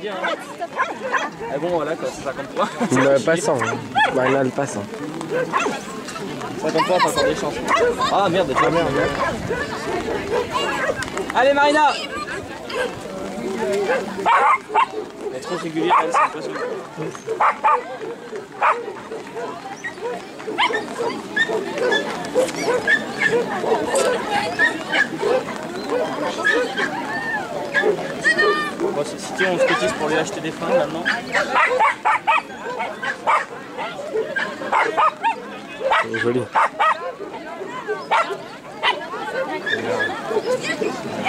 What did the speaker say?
dire. Hein. Ah bon, voilà, quoi, c'est 53. Pas 100. Marina, elle passe. 53, pas encore des chances. Ah merde, déjà merde. Allez, Marina! Elle est trop régulière, elle, c'est impossible. Bon, si tu on se cotise pour lui acheter des freins maintenant. C'est joli.